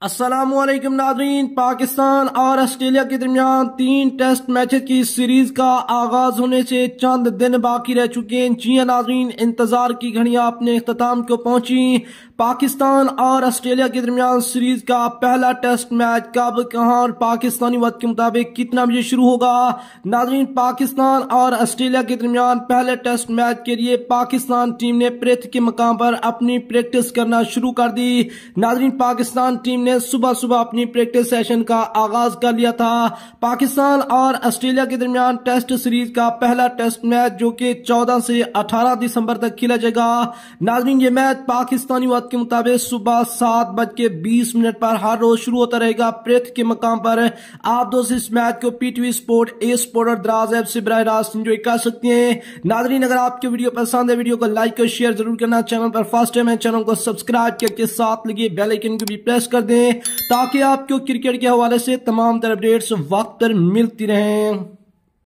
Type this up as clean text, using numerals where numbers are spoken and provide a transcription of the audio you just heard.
अस्सलामुअलैकुम नाज़रीन। पाकिस्तान और ऑस्ट्रेलिया के दरमियान 3 टेस्ट मैचेस की सीरीज का आगाज होने से चंद दिन बाकी रह चुके हैं। जी हां नाज़रीन, इंतजार की घड़ियां अपने इख्तिताम को पहुंची। पाकिस्तान और ऑस्ट्रेलिया के दरमियान सीरीज का पहला टेस्ट मैच कब, कहां और पाकिस्तानी वक्त के मुताबिक कितना बजे शुरू होगा। नाज़रीन, पाकिस्तान और ऑस्ट्रेलिया के दरमियान पहले टेस्ट मैच के लिए पाकिस्तान टीम ने पर्थ के मकाम पर अपनी प्रैक्टिस करना शुरू कर दी। नाज़रीन, पाकिस्तान टीम ने सुबह सुबह अपनी प्रैक्टिस सेशन का आगाज कर लिया था। पाकिस्तान और ऑस्ट्रेलिया के दरमियान टेस्ट सीरीज का पहला टेस्ट मैच जो कि 14 से 18 दिसंबर तक खेला जाएगा। नाज़रीन, ये मैच पाकिस्तानी वक्त के मुताबिक सुबह 7:20 पर हर रोज शुरू होता रहेगा पर्थ के मकाम पर। आप दोस्त इस मैच को पीटीवी स्पोर्ट, ए स्पोर्ट और दराज ऐप से बराह रास्त एंजॉय कर सकते हैं। नाज़रीन, अगर आपको वीडियो पसंद है, वीडियो को लाइक और शेयर जरूर करना। चैनल पर फर्स्ट टाइम है, चैनल को सब्सक्राइब करके साथ लगे बेल आइकन को भी प्रेस कर दें ताकि आपको क्रिकेट के हवाले से तमाम तरह अपडेट्स वक्त पर मिलती रहें।